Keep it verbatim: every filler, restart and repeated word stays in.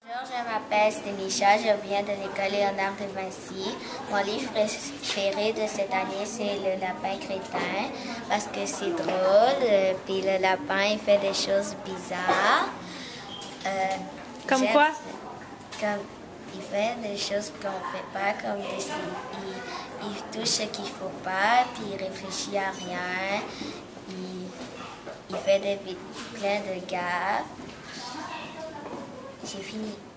Bonjour, je m'appelle Stélisha, je viens de l'école Léonard de Vinci. Mon livre préféré de cette année, c'est Le lapin crétin, parce que c'est drôle, euh, puis le lapin, il fait des choses bizarres. Euh, Comme quoi? Comme, il fait des choses qu'on ne fait pas, comme des, il, il touche ce qu'il ne faut pas, puis il réfléchit à rien. Il, il fait des, plein de gaffes. J'ai fini.